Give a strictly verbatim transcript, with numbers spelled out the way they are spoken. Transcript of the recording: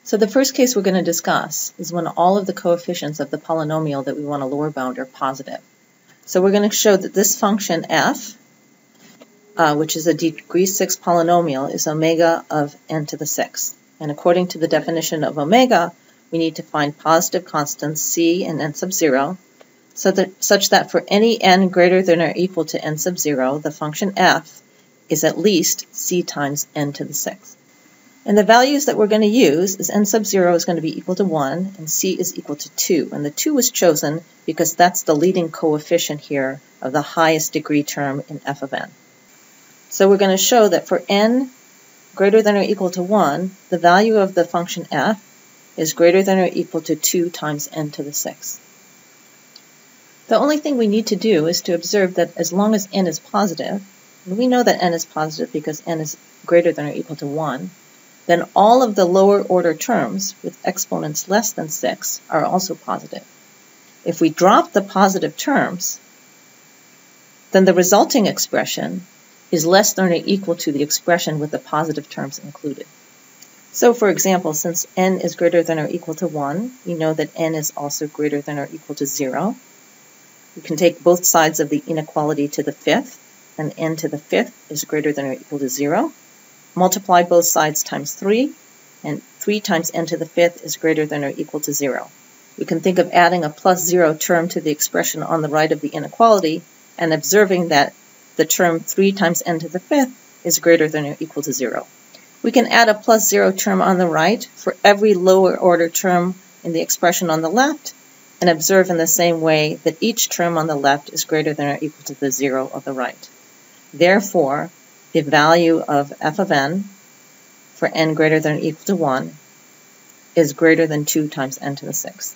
So the first case we're going to discuss is when all of the coefficients of the polynomial that we want to lower bound are positive. So we're going to show that this function f, uh, which is a degree six polynomial, is omega of n to the sixth. And according to the definition of omega, we need to find positive constants c and n sub zero, so that, such that for any n greater than or equal to n sub zero, the function f is at least c times n to the sixth. And the values that we're going to use is n sub zero is going to be equal to one and c is equal to two. And the two was chosen because that's the leading coefficient here of the highest degree term in f of n. So we're going to show that for n greater than or equal to one, the value of the function f is greater than or equal to two times n to the sixth. The only thing we need to do is to observe that as long as n is positive, and we know that n is positive because n is greater than or equal to one, then all of the lower order terms with exponents less than six are also positive. If we drop the positive terms, then the resulting expression is less than or equal to the expression with the positive terms included. So for example, since n is greater than or equal to one, we know that n is also greater than or equal to zero. We can take both sides of the inequality to the fifth, and n to the fifth is greater than or equal to zero. Multiply both sides times three, and three times n to the fifth is greater than or equal to zero. We can think of adding a plus zero term to the expression on the right of the inequality and observing that the term three times n to the fifth is greater than or equal to zero. We can add a plus zero term on the right for every lower order term in the expression on the left and observe in the same way that each term on the left is greater than or equal to the zero of the right. Therefore, the value of f of n for n greater than or equal to one is greater than two times n to the sixth.